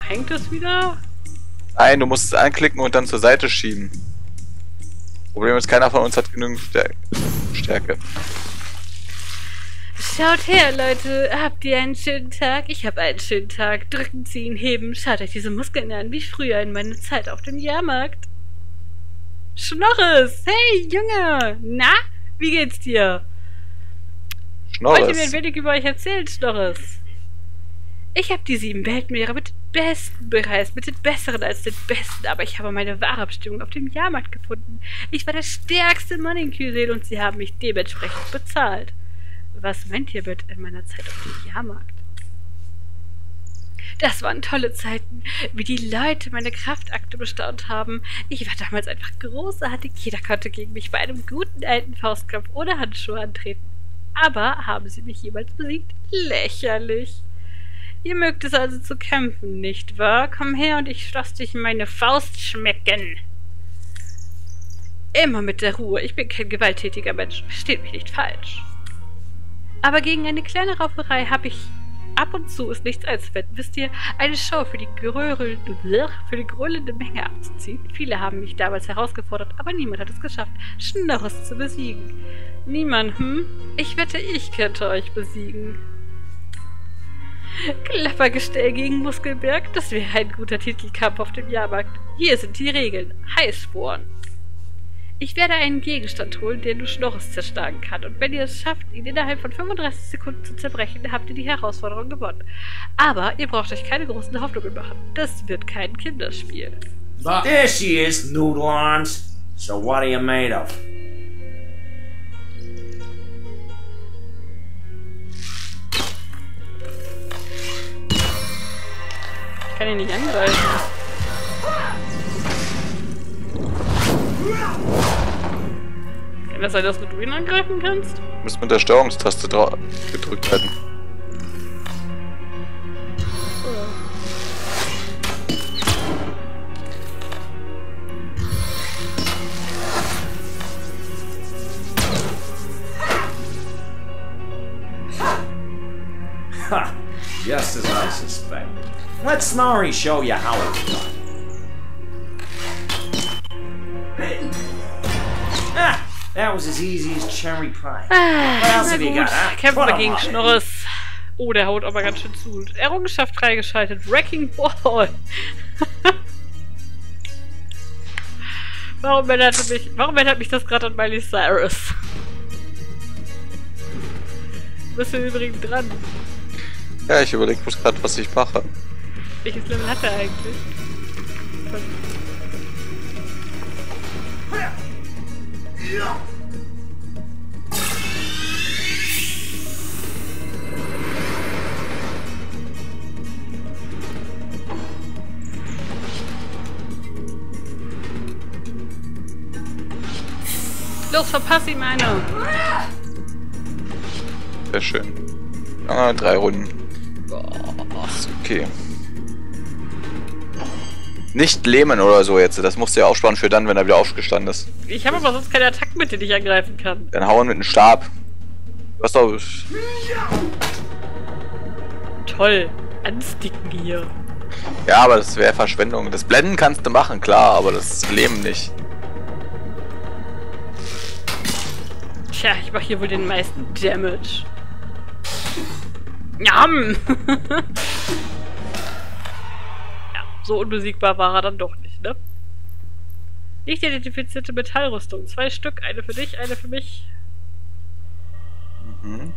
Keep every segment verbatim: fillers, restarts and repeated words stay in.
Hängt das wieder? Nein, du musst es anklicken und dann zur Seite schieben. Problem ist, keiner von uns hat genügend Stär Stärke. Schaut her, Leute. Habt ihr einen schönen Tag? Ich habe einen schönen Tag. Drücken, ziehen, heben. Schaut euch diese Muskeln an, wie früher in meiner Zeit auf dem Jahrmarkt. Schnorres! Hey, Junge! Na? Wie geht's dir? Schnorres. Wollt ihr mir ein wenig über euch erzählen, Schnorres? Ich habe die sieben Weltmeere mit den Besten bereist, mit den Besseren als den Besten, aber ich habe meine wahre Bestimmung auf dem Jahrmarkt gefunden. Ich war der stärkste Mann in Kyrill und sie haben mich dementsprechend bezahlt. Was meint ihr mit in meiner Zeit auf dem Jahrmarkt? Das waren tolle Zeiten, wie die Leute meine Kraftakte bestaunt haben. Ich war damals einfach großartig. Jeder konnte gegen mich bei einem guten alten Faustkampf ohne Handschuhe antreten. Aber haben sie mich jemals besiegt? Lächerlich. Ihr mögt es also zu kämpfen, nicht wahr? Komm her und ich lass dich meine Faust schmecken. Immer mit der Ruhe. Ich bin kein gewalttätiger Mensch. Versteht mich nicht falsch. Aber gegen eine kleine Rauferei habe ich ab und zu ist nichts einzuwenden. Wisst ihr, eine Show für die Gröl für die gröhlende Menge abzuziehen. Viele haben mich damals herausgefordert, aber niemand hat es geschafft, Schnorres zu besiegen. Niemand, hm? Ich wette, ich könnte euch besiegen. Klappergestell gegen Muskelberg, das wäre ein guter Titelkampf auf dem Jahrmarkt. Hier sind die Regeln. Heißsporn. Ich werde einen Gegenstand holen, der nur Schnorres zerschlagen kann. Und wenn ihr es schafft, ihn innerhalb von fünfunddreißig Sekunden zu zerbrechen, habt ihr die Herausforderung gewonnen. Aber ihr braucht euch keine großen Hoffnungen machen. Das wird kein Kinderspiel. But there she is, Noodle Arms. So what are you made of? Ich kann ihn nicht angreifen. Kann das sein, dass du ihn angreifen kannst? Du musst mit der Steuerungstaste gedrückt werden. Ha! Just as I suspect. Let Snorri show you how it's done. Ah! That was as easy as cherry pie. Ah, What else na have you gut, got, huh? kämpfen Put wir 'em gegen up. Schnorres. Oh, der haut aber ganz schön zu. Errungenschaft freigeschaltet. Wrecking Ball. Warum erinnert mich, warum erinnert mich das gerade an Miley Cyrus? Du bist ja übrigens dran. Ja, ich überlege bloß gerade, was ich mache. Welches Level hat er eigentlich? Los, verpass ihm eine! Sehr schön. Ah, drei Runden. Ist okay. Nicht lähmen oder so jetzt. Das musst du ja aufsparen für dann, wenn er wieder aufgestanden ist. Ich habe aber sonst keine Attacken, mit denen ich angreifen kann. Dann hauen mit einem Stab. Du hast doch... Toll. Ansticken hier. Ja, aber das wäre Verschwendung. Das Blenden kannst du machen, klar, aber das Lähmen nicht. Tja, ich mache hier wohl den meisten Damage. Njam! Ja, so unbesiegbar war er dann doch nicht, ne? Nicht identifizierte Metallrüstung. Zwei Stück, eine für dich, eine für mich. Mhm.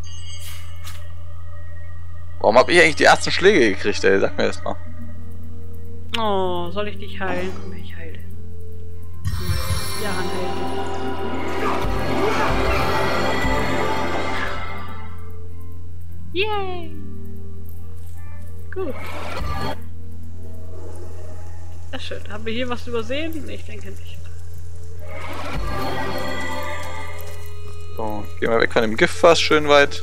Warum habe ich eigentlich die ersten Schläge gekriegt, ey? Sag mir das mal. Oh, soll ich dich heilen? Komm her, ich heile. Ja, heile. Yay! Gut. Sehr schön. Haben wir hier was übersehen? Ich denke nicht. So, gehen wir weg von dem Giftfass schön weit.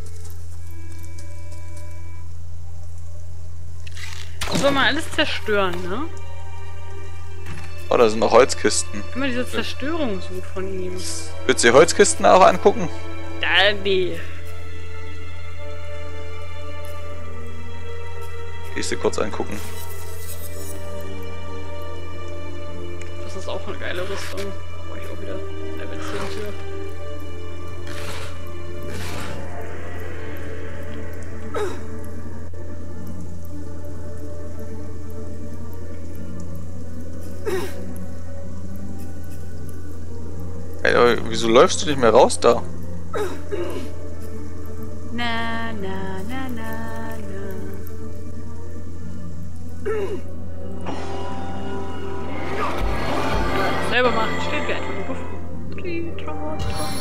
Soll man alles zerstören, ne? Oh, da sind noch Holzkisten. Immer diese Zerstörung so von ihm. Willst du die Holzkisten auch angucken? Da, nee. Geh ich sie kurz angucken. Das ist auch eine geile Rüstung. Brauche ich auch wieder Level zehn für. Ey, aber wieso läufst du nicht mehr raus da? Na, na, na, na, na. Selber machen, steht wie einfach nur Luft.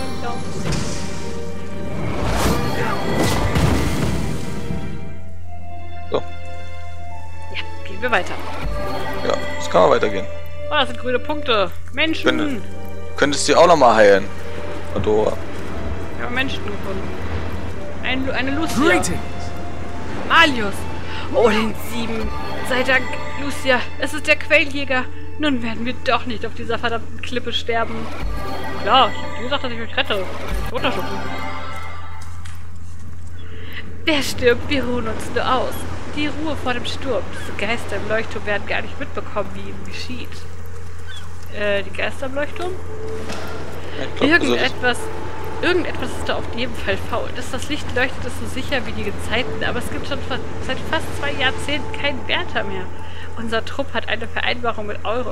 So. Ja, gehen wir weiter. Ja, es kann mal weitergehen. Oh, das sind grüne Punkte. Menschen! Könnte, könntest du auch nochmal heilen, Pandora. Ich habe Menschen gefunden. Ein, eine Lucia. Malius. Oh, den sieben. Sei Dank, Lucia. Es ist der Quelljäger. Nun werden wir doch nicht auf dieser verdammten Klippe sterben. Klar, ich hab dir gesagt, dass ich euch rette. Ich unterschütze. Wer stirbt, wir ruhen uns nur aus. Die Ruhe vor dem Sturm. Diese Geister im Leuchtturm werden gar nicht mitbekommen, wie ihnen geschieht. Äh, die Geister im Leuchtturm? Ich glaub, Irgendetwas... Irgendetwas ist da auf jeden Fall faul. Dass das Licht leuchtet, ist so sicher wie die Gezeiten, aber es gibt schon fa seit fast zwei Jahrzehnten keinen Wärter mehr. Unser Trupp hat eine Vereinbarung mit Euro.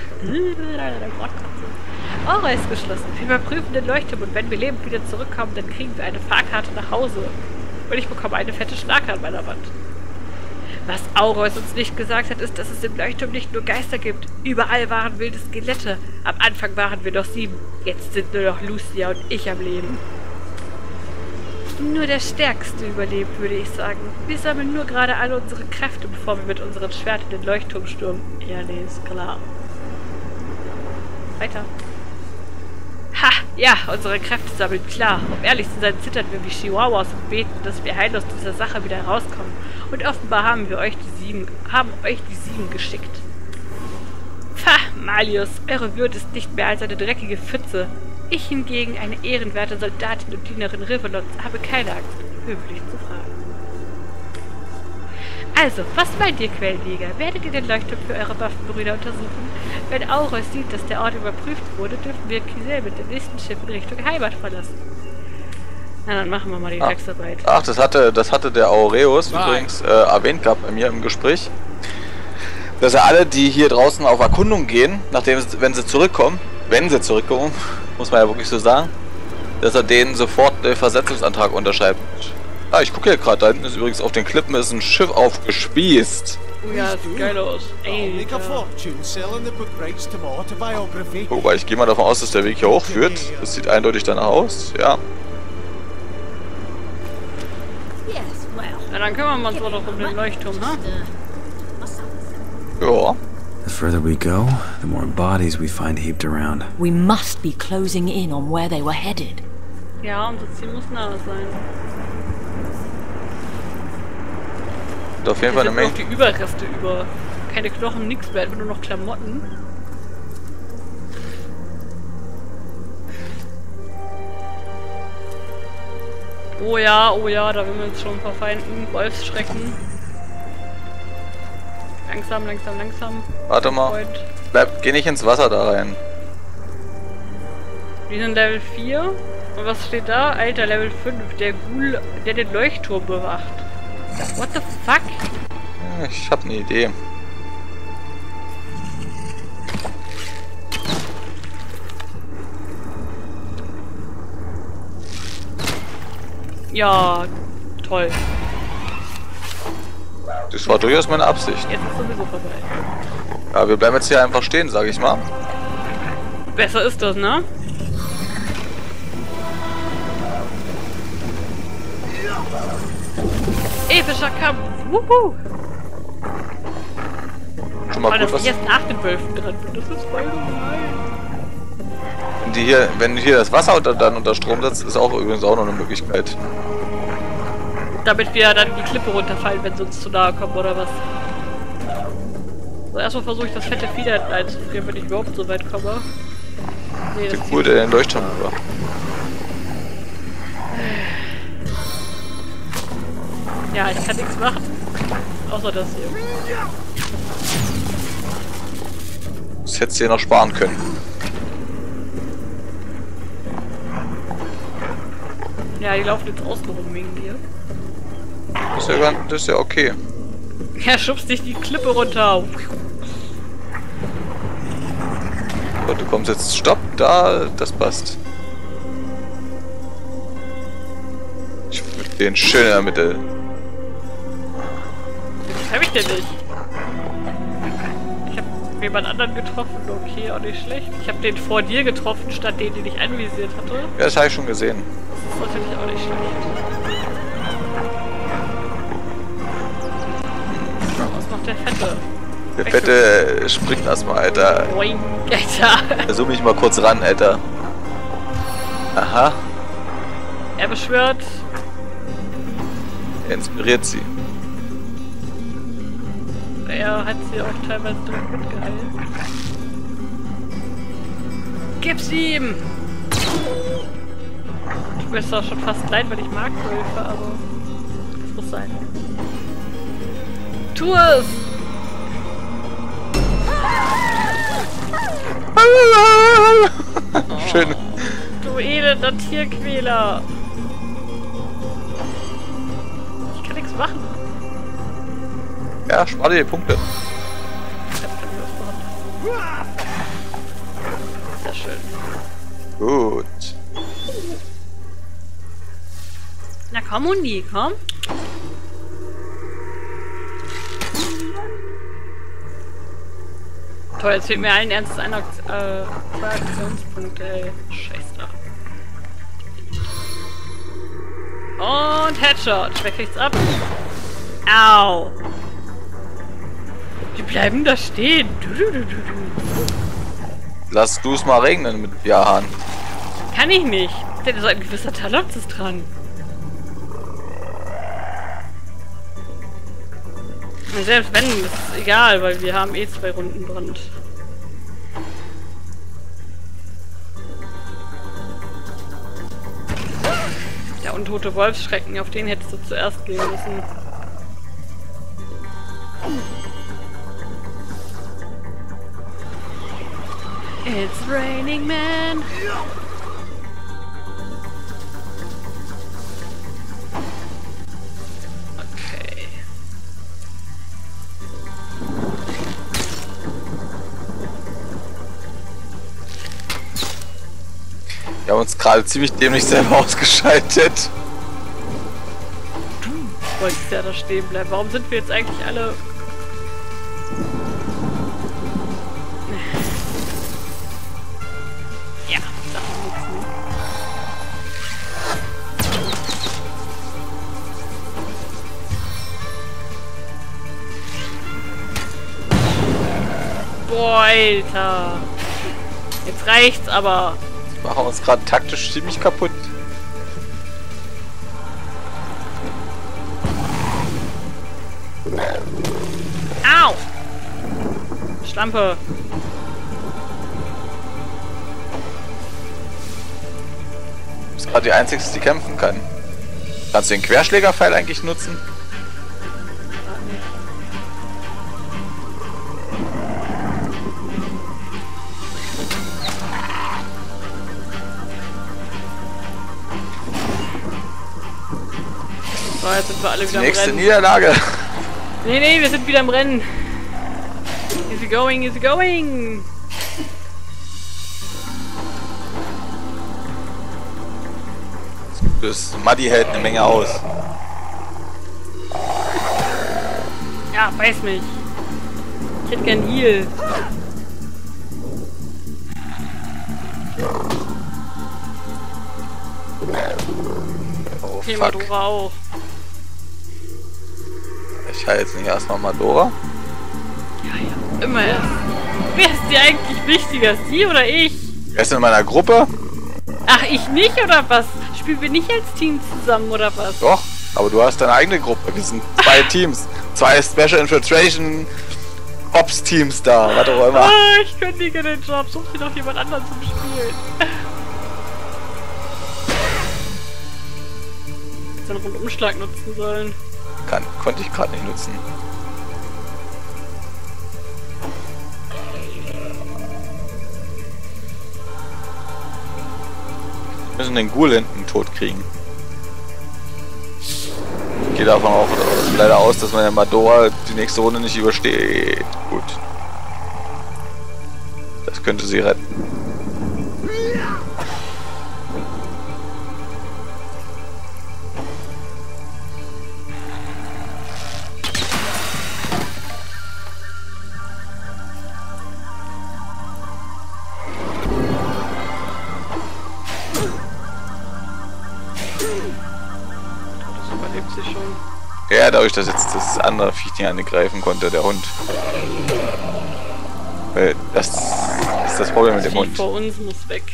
Euro ist geschlossen. Wir überprüfen den Leuchtturm und wenn wir lebend wieder zurückkommen, dann kriegen wir eine Fahrkarte nach Hause. Und ich bekomme eine fette Schnarke an meiner Wand. Was Aureus uns nicht gesagt hat, ist, dass es im Leuchtturm nicht nur Geister gibt. Überall waren wilde Skelette. Am Anfang waren wir noch sieben. Jetzt sind nur noch Lucia und ich am Leben. Nur der Stärkste überlebt, würde ich sagen. Wir sammeln nur gerade alle unsere Kräfte, bevor wir mit unseren Schwertern den Leuchtturm stürmen. Ja, nee, ist klar. Weiter. Ha! Ja, unsere Kräfte sammeln, klar. Um ehrlich zu sein, zittern wir wie Chihuahuas und beten, dass wir heil aus dieser Sache wieder rauskommen. Und offenbar haben wir euch die Sieben, haben euch die Sieben geschickt. Pah, Malius, eure Würde ist nicht mehr als eine dreckige Pfütze. Ich hingegen, eine ehrenwerte Soldatin und Dienerin Rivelons, habe keine Angst, höflich zu fragen. Also, was meint ihr, Quelljäger? Werdet ihr den Leuchtturm für eure Waffenbrüder untersuchen? Wenn Aureus sieht, dass der Ort überprüft wurde, dürfen wir Kisel mit dem nächsten Schiff in Richtung Heimat verlassen. Na, dann machen wir mal die Drecksarbeit. Ach, das hatte, das hatte der Aureus übrigens äh, erwähnt gehabt bei mir im Gespräch. Dass er alle, die hier draußen auf Erkundung gehen, nachdem, wenn sie zurückkommen, wenn sie zurückkommen, muss man ja wirklich so sagen, dass er denen sofort den Versetzungsantrag unterschreibt. Ah, ich gucke hier gerade, da hinten ist übrigens auf den Klippen ist ein Schiff aufgespießt. Oh ja, das sieht geil aus. Ey, wobei, ich gehe mal davon aus, dass der Weg hier hochführt. Das sieht eindeutig danach aus, ja. Ja, dann kümmern wir uns doch um den Leuchtturm, ne? Ja. The further we go, the more bodies we find heaped around. We must be closing in on where they were headed. Ja, unser Ziel muss nahe sein. Und auf jeden Fall eine Menge. Menge. Die Überreste über. Keine Knochen, nichts mehr, einfach nur noch Klamotten. Oh ja, oh ja, da will wir uns schon verfeinden. Wolfsschrecken. Langsam, langsam, langsam. Warte mal. Bleib, geh nicht ins Wasser da rein. Wir sind Level vier. Und was steht da? Alter, Level fünf. Der Ghoul, der den Leuchtturm bewacht. What the fuck? Ja, ich hab eine Idee. Ja, toll. Das war durchaus meine Absicht. Jetzt ist sowieso vorbei. Ja, wir bleiben jetzt hier einfach stehen, sag ich mal. Besser ist das, ne? Epischer Kampf! Wuhu! Schon mal Aber gut, dass was... ich jetzt nach den Wölfen dran bin, das ist voll gemein. Wenn, die hier, wenn hier das Wasser unter, dann unter Strom setzt, ist auch übrigens auch noch eine Möglichkeit. Damit wir dann die Klippe runterfallen, wenn sie uns zu nahe kommen, oder was? So, erstmal versuche ich das fette Vieh da hinten einzufrieren, wenn ich überhaupt so weit komme. Nee, Der cool, der den Leuchtturm über. Ja, ich kann nichts machen. Außer das hier. Das hättest du dir noch sparen können. Ja, die laufen jetzt außen rum wegen dir. Das ist ja, ganz, das ist ja okay. Ja, schubst dich die Klippe runter. So, du kommst jetzt, stopp, da, das passt. Ich will den schön in der Mitte. Was hab ich denn nicht? Ich hab jemand anderen getroffen, okay, auch nicht schlecht. Ich hab den vor dir getroffen, statt den, den ich anvisiert hatte. Ja, das habe ich schon gesehen. Das ist natürlich auch nicht schlecht. Was macht der Fette? Der Fette springt erstmal, Alter. Boing, Alter. Versuch mich mal kurz ran, Alter. Aha. Er beschwört. Er inspiriert sie. Er hat sie auch teilweise durch mitgeheilt. Gib's ihm! Ich bin auch schon fast leid, weil ich mag Wölfe, aber das muss sein. Tu es! Schön. Du elender Tierquäler! Ich kann nichts machen. Ja, spar dir die Punkte. Sehr schön. Gut. Na komm, Hundi, komm. Toll, jetzt fehlt mir allen Ernstes einer, äh, zwei Aktionspunkte, ey. Scheiß drauf. Und Headshot. Wer kriegt's ab? Au. Die bleiben da stehen. Du, du, du, du, du. Lass du es mal regnen mit Jahan. Kann ich nicht. Da ist so ein gewisser Talent dran. Selbst wenn, das ist egal, weil wir haben eh zwei Runden Brand. Der untote Wolfsschrecken, auf den hättest du zuerst gehen müssen. It's raining man. Okay. Wir haben uns gerade ziemlich dämlich selber ausgeschaltet. Du wolltest ja da stehen bleiben. Warum sind wir jetzt eigentlich alle... Ja, das ist nichts mehr. Boah, Alter. Jetzt reicht's aber. Wir machen uns gerade taktisch ziemlich kaputt. Au! Schlampe. Du bist gerade die Einzige, die kämpfen kann. Kannst du den Querschlägerpfeil eigentlich nutzen? So, jetzt sind wir alle wieder Die nächste am Rennen. Niederlage. Nee, nee, wir sind wieder am Rennen. Easy going, easy going. Das Muddy hält eine Menge aus. Ja, beiß mich. Ich hätte gern Heal. Oh Okay, fuck. Madora auch. Ich heile jetzt nicht erstmal Madora. Ja, ja, immer erst. Wer ist dir eigentlich wichtiger, sie oder ich? Wer ist in meiner Gruppe? Ach, ich nicht oder was? Spielen wir nicht als Team zusammen oder was? Doch, aber du hast deine eigene Gruppe. Wir sind zwei Teams. Zwei Special Infiltration Ops Teams da. Was auch immer. Oh, ich kündige den Job. Such dir doch jemand anderen zum Spielen. Hätte einen Rundumschlag nutzen sollen. Kann, konnte ich gerade nicht nutzen. müssen den Ghoul hinten tot kriegen. Ich gehe davon auch leider aus, dass meine Madora die nächste Runde nicht übersteht. Gut. Das könnte sie retten. Ja, dadurch, dass jetzt das andere Viech nicht angreifen konnte, der Hund. Weil das ist das Problem mit dem Hund. Vor uns muss weg.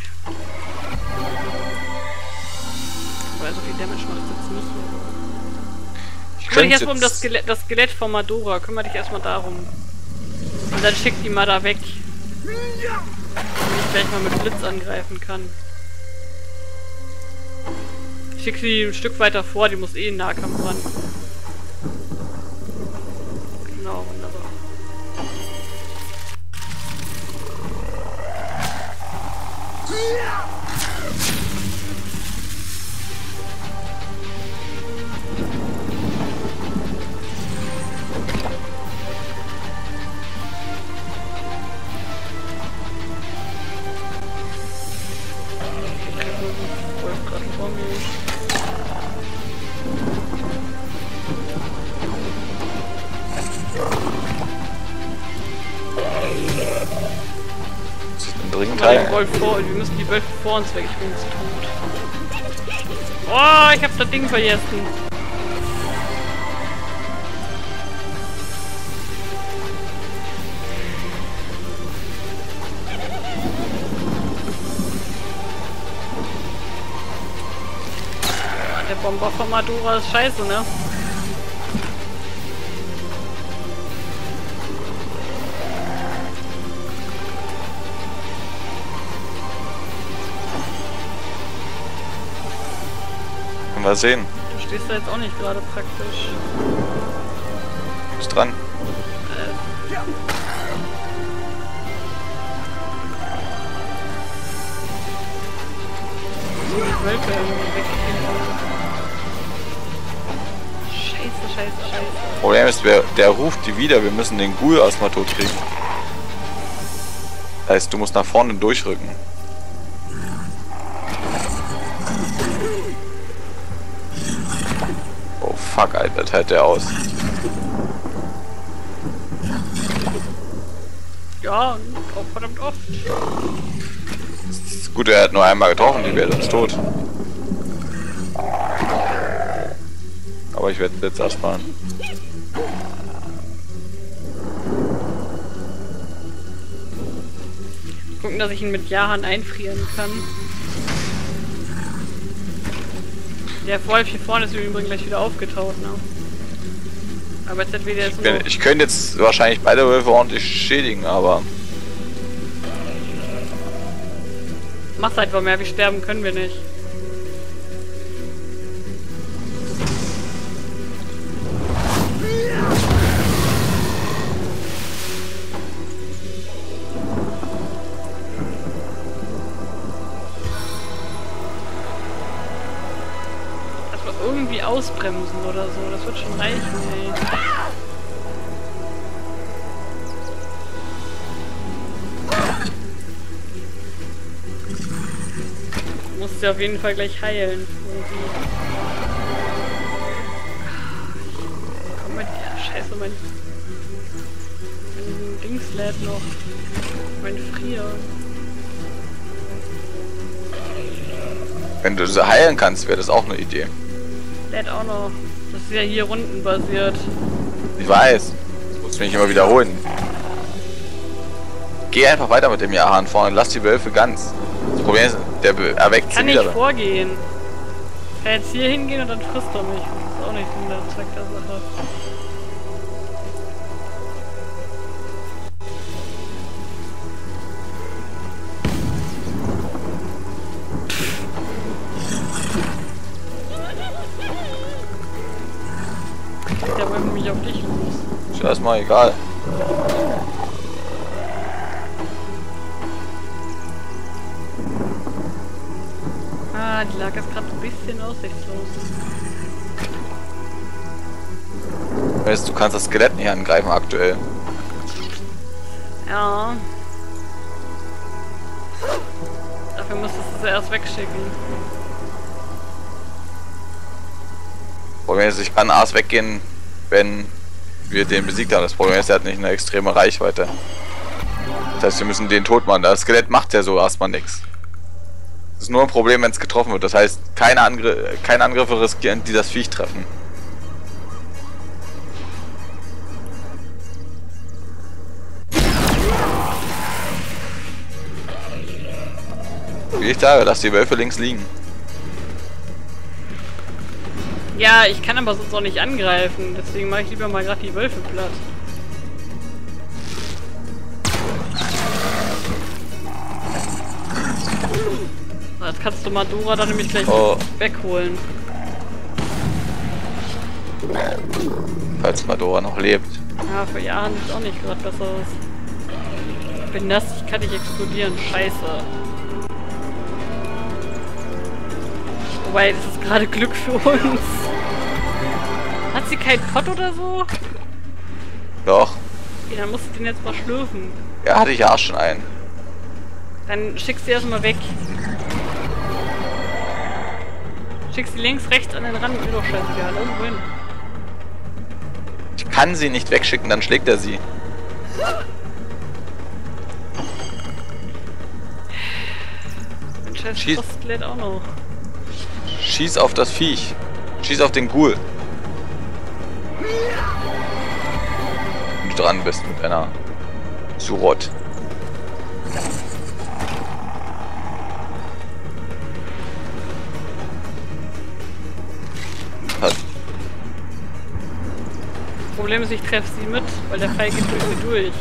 Aber so viel Damage macht es jetzt nicht. Ich Kümmere dich könnte erstmal um das Skelett, das Skelett von Madora. Kümmere dich erstmal darum. Und dann schick die mal da weg. Damit ich gleich mal mit Blitz angreifen kann. Ich schick sie ein Stück weiter vor, die muss eh in Nahkampf ran. Genau, wunderbar. Wolf gerade vor mir. Dringend Den Wolf vor, wir müssen die Wölfe vor uns weg, ich bin jetzt tot. Oh, ich hab das Ding vergessen. Ja, der Bomber von Madora ist scheiße, ne? Mal sehen. Du stehst da jetzt auch nicht gerade praktisch. Ist dran. Äh. Die Wölfe irgendwie wegkriegen. Scheiße, scheiße, scheiße. Problem ist, wer, der ruft die wieder. Wir müssen den Ghoul erstmal tot kriegen. Das heißt, du musst nach vorne durchrücken. Fuck, Alter, das hält der aus. Ja, auch verdammt oft. Ist gut, er hat nur einmal getroffen, die wäre sonst tot. Aber ich werde jetzt erstmal. Gucken, dass ich ihn mit Jahan einfrieren kann. Der Wolf hier vorne ist übrigens gleich wieder aufgetaucht, ne? Aber jetzt hat wieder jetzt Ich, ich könnte jetzt wahrscheinlich beide Wölfe ordentlich schädigen, aber... Mach's einfach mehr, wir sterben können wir nicht. Irgendwie ausbremsen oder so, das wird schon reichen, ey. Du musst ja auf jeden Fall gleich heilen. Irgendwie. Komm mal, ja, scheiße, mein... mein Dings lädt noch. Mein Frier. Wenn du sie heilen kannst, wäre das auch eine Idee. Lädt auch noch. Das ist ja hier rundenbasiert. Ich weiß. Das muss ich mich immer wiederholen. Geh einfach weiter mit dem Jahan vorne. Lass die Wölfe ganz. Das Problem ist, der erweckt sie Kann wieder. nicht vorgehen. Ich kann jetzt hier hingehen und dann frisst er mich. Das ist auch nicht Sinn der Zweck der Sache. Der wollte mich auf dich los. Ist erstmal egal. Ah Ja, die lag jetzt gerade ein bisschen aussichtslos. Weißt du, du kannst das Skelett nicht angreifen aktuell. Ja. Dafür musstest du sie erst wegschicken. Problem ist, ich kann erst weggehen, wenn wir den besiegt haben. Das Problem ist, er hat nicht eine extreme Reichweite. Das heißt, wir müssen den tot machen. Das Skelett macht ja so erstmal nichts. Das ist nur ein Problem, wenn es getroffen wird. Das heißt, keine, Angr keine Angriffe riskieren, die das Viech treffen. Wie ich sage, lass die Wölfe links liegen. Ja, ich kann aber sonst auch nicht angreifen. Deswegen mache ich lieber mal gerade die Wölfe platt. So, jetzt kannst du Madora dann nämlich gleich oh. wegholen. Falls Madora noch lebt. Ja, für Jahren sieht auch nicht gerade besser aus. Ich bin nass, ich kann nicht explodieren. Scheiße. Wobei, das ist gerade Glück für uns. Hat sie keinen Pott oder so? Doch. Okay, dann musst du den jetzt mal schlürfen. Ja, hatte ich ja auch schon einen. Dann schickst du erstmal weg. Schickst sie links, rechts an den Rand. Mir doch scheißegal. Irgendwo hin. Ich kann sie nicht wegschicken, dann schlägt er sie. Ein scheiß Schieß. Skelett auch noch. Schieß auf das Viech. Schieß auf den Ghoul. Wenn du dran bist mit einer Surot. Was? Problem ist, ich treffe sie mit, weil der Pfeil geht durch sie durch.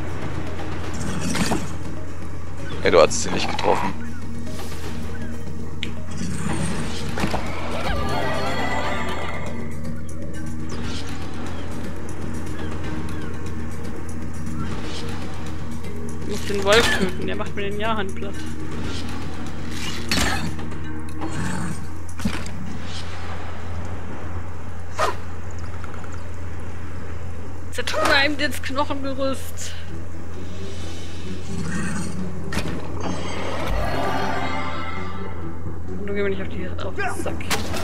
Ja, du hast sie nicht getroffen. Ich muss den Wolf töten, der macht mir den Jahrhand platt. Zertun einem ins Knochengerüst. Und du geh mir nicht auf die auf den Sack.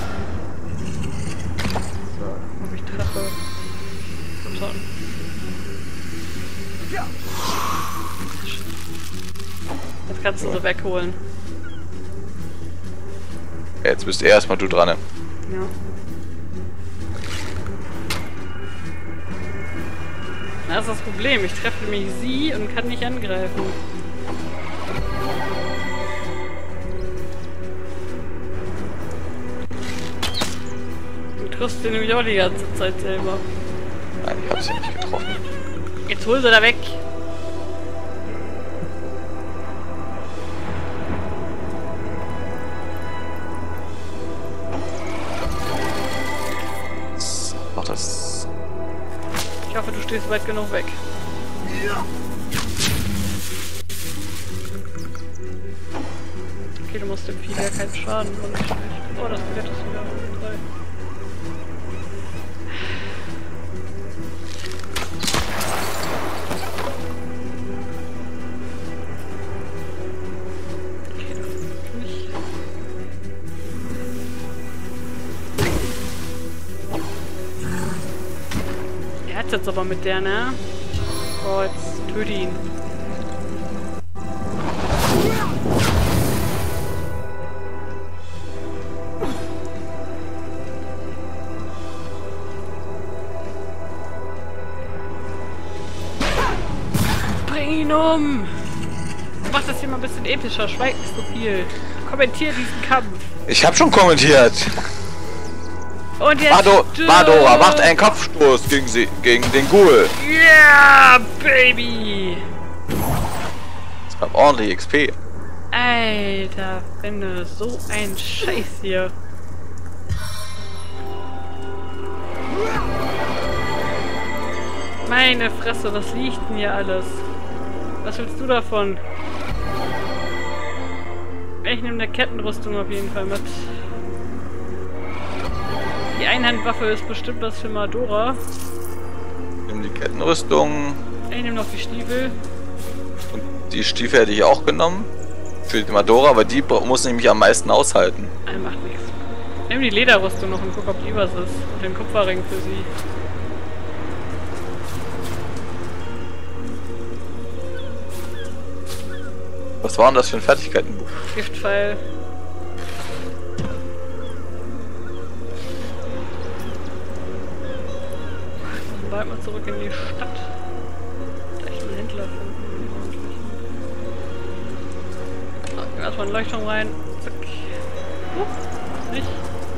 So, ob ich treffe. Total. Jetzt kannst du sie wegholen. Jetzt bist erstmal du dran. Ja. Das ist das Problem. Ich treffe nämlich sie und kann nicht angreifen. Du triffst den nämlich auch die ganze Zeit selber. Nein, ich hab sie nicht getroffen. Jetzt hol sie da weg. Mach das. Ich hoffe, du stehst weit genug weg. Okay, du musst dem Vieh ja keinen Schaden machen. Oh, das Skelett ist wieder frei. Okay, das ist nicht. Er hat jetzt aber mit der, ne? Oh, jetzt töte ihn. Bring ihn um! Mach das hier mal ein bisschen epischer, schweig nicht so viel. Kommentier diesen Kampf. Ich hab schon kommentiert. Und jetzt Mado Madora macht einen Kopfstoß gegen sie, gegen den Ghoul. Yeah, Baby! Das gab ordentlich X P. Alter, Finde, so ein Scheiß hier. Meine Fresse, was liegt denn hier alles? Was willst du davon? Ich nehme eine Kettenrüstung auf jeden Fall mit. Die Einhandwaffe ist bestimmt was für Madora. Ich nehme die Kettenrüstung. Ich nehme noch die Stiefel. Und die Stiefel hätte ich auch genommen. Für die Madora, aber die muss nämlich am meisten aushalten. Ah, macht nichts. Ich nehme die Lederrüstung noch und guck, ob die was ist. Und den Kupferring für sie. Was war denn das für ein Fertigkeitenbuch? Giftpfeil. Dann bald mal zurück in die Stadt. Gleich einen Händler finden. So, erstmal einen Leuchtturm rein. Zack. Huch, nicht.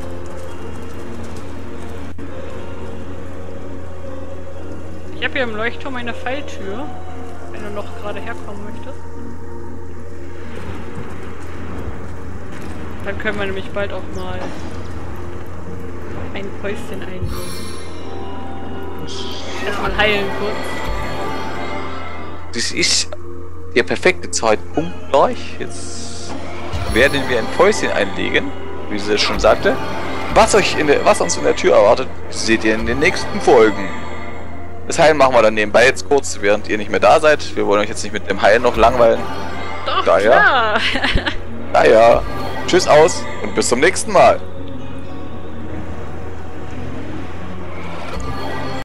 Ich habe hier im Leuchtturm eine Falltür, wenn du noch gerade herkommen möchtest. Dann können wir nämlich bald auch mal ein Päuschen einlegen. Erstmal heilen kurz. Das ist der perfekte Zeitpunkt gleich. Jetzt werden wir ein Päuschen einlegen, wie sie es schon sagte. Was, euch in der, was uns in der Tür erwartet, seht ihr in den nächsten Folgen. Das Heilen machen wir dann nebenbei jetzt kurz, während ihr nicht mehr da seid. Wir wollen euch jetzt nicht mit dem Heilen noch langweilen. Doch, Daher, klar! Daher, tschüss aus und bis zum nächsten Mal.